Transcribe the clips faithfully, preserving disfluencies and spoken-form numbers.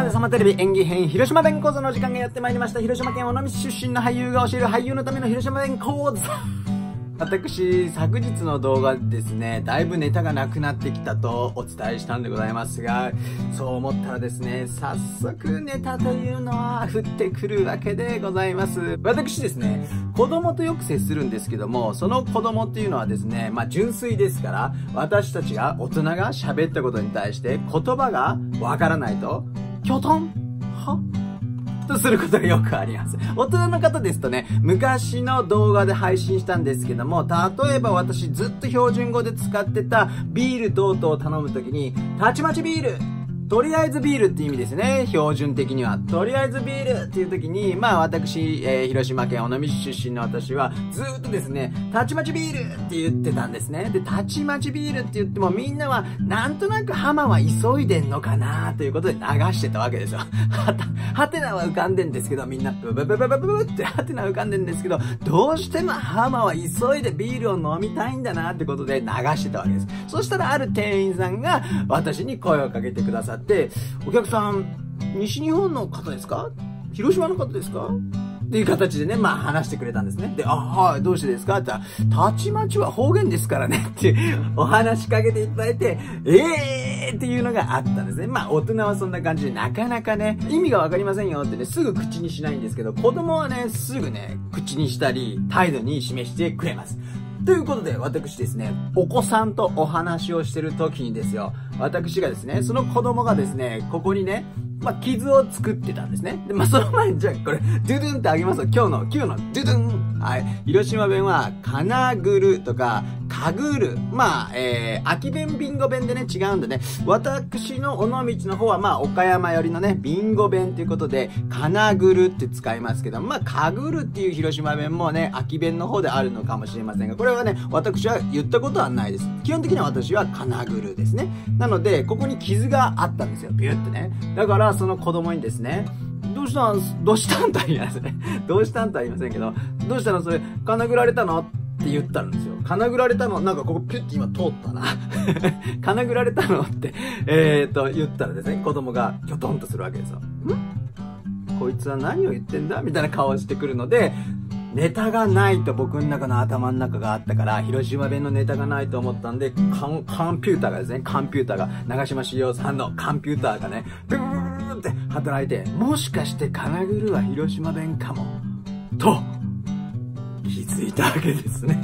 でさまテレビ演技編広島弁講座の時間がやってまいりました。広島県尾道出身の俳優が教える俳優のための広島弁講座。私、昨日の動画でですね、だいぶネタがなくなってきたとお伝えしたんでございますが、そう思ったらですね、早速ネタというのは降ってくるわけでございます。私ですね、子供とよく接するんですけども、その子供っていうのはですね、まあ純粋ですから、私たちが大人が喋ったことに対して言葉がわからないと、きょとんはとすることがよくあります。大人の方ですとね、昔の動画で配信したんですけども、例えば私ずっと標準語で使ってたビール等々を頼むときに、たちまちビールとりあえずビールって意味ですね。標準的には。とりあえずビールっていう時に、まあ私、えー、広島県尾道出身の私は、ずーっとですね、たちまちビールって言ってたんですね。で、たちまちビールって言ってもみんなは、なんとなく浜は急いでんのかなということで流してたわけですよ。はた、はてなは浮かんでんですけど、みんな、ブブブブブブブってはてな浮かんでんですけど、どうしても浜は急いでビールを飲みたいんだなってことで流してたわけです。そしたらある店員さんが私に声をかけてくださって、お客さん、西日本の方ですか？広島の方ですか？っていう形でね、まあ話してくれたんですね。で、あ、はい、どうしてですかって言ったら、たちまちは方言ですからねってお話しかけていただいて、えーっていうのがあったんですね。まあ大人はそんな感じでなかなかね、意味がわかりませんよってね、すぐ口にしないんですけど、子供はね、すぐね、口にしたり、態度に示してくれます。ということで、私ですね、お子さんとお話をしてる時にですよ、私がですね、その子供がですね、ここにね、まあ、傷を作ってたんですね。で、まあ、その前に、じゃあ、これ、ドゥドゥンってあげますよ。今日の、今日の、ドゥドゥン。はい。広島弁は、かなぐるとか、かぐる。まあ、えー、秋弁、ビンゴ弁でね、違うんでね。私の尾道の方は、まあ、岡山寄りのね、ビンゴ弁ということで、かなぐるって使いますけど、まあ、かぐるっていう広島弁もね、秋弁の方であるのかもしれませんが、これはね、私は言ったことはないです。基本的には私はかなぐるですね。なので、ここに傷があったんですよ。ビューってね。だから、その子供にですね、どうしたん、どうしたんとは言いません。どうしたんとは言いませんけど、どうしたのそれ、かなぐられたのって言ったんですよ。かなぐられたのなんかここピュッて今通ったな。かなぐられたのって、えーと、言ったらですね、子供がキョトンとするわけですよ。ん？こいつは何を言ってんだみたいな顔をしてくるので、ネタがないと僕の中の頭の中があったから、広島弁のネタがないと思ったんで、カン、カンピューターがですね、カンピューターが、長島茂雄さんのカンピューターがね、ブーブーって働いて、もしかしてかなぐるは広島弁かも、と、気づいたわけですね。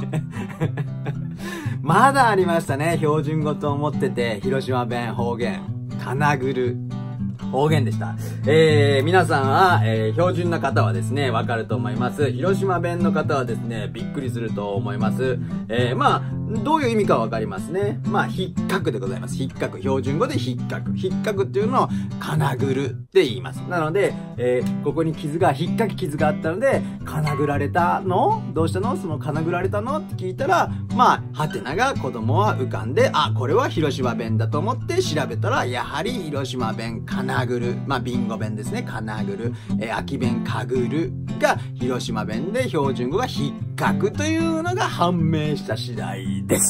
まだありましたね、標準語と思ってて、広島弁、方言、かなぐる。方言でした。えー、皆さんは、えー、標準な方はですね、わかると思います。広島弁の方はですね、びっくりすると思います。えー、まあ、どういう意味かわかりますね。まあ、引っかくでございます。引っかく。標準語で引っかく。引っかくっていうのを、かなぐるって言います。なので、えー、ここに傷が、引っかき傷があったので、かなぐられたの？どうしたの？そのかなぐられたのって聞いたら、まあ、はてなが子供は浮かんで、あ、これは広島弁だと思って調べたら、やはり広島弁、かなぐる。まあ、ビンゴ弁ですね。かなぐる。えー、秋弁、かぐるが、広島弁で標準語が引っかくというのが判明した次第です。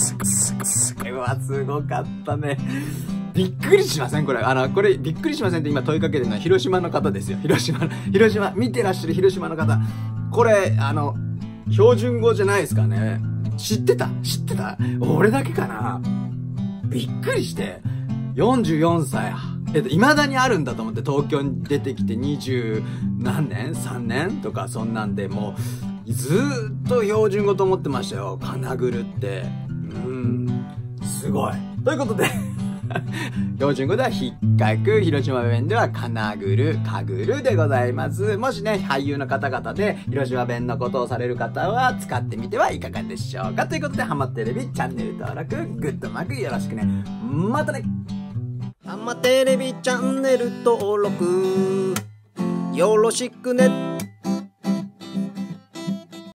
これはすごかったね。びっくりしませんこれ。あの、これ、びっくりしませんって今問いかけてるのは広島の方ですよ。広島の、広島、見てらっしゃる広島の方。これ、あの、標準語じゃないですかね。知ってた？知ってた？俺だけかな？びっくりして、よんじゅうよんさい。えっと、未だにあるんだと思って東京に出てきて二十何年 ?さんねんとかそんなんで、もう、ずーっと標準語と思ってましたよ。かなぐるって。うん。すごい。ということで、標準語では引っかく、広島弁ではかなぐる、かぐるでございます。もしね、俳優の方々で広島弁のことをされる方は使ってみてはいかがでしょうか。ということで、ハマテレビチャンネル登録、グッドマークよろしくね。またね。 ハマテレビチャンネル登録よろしくね。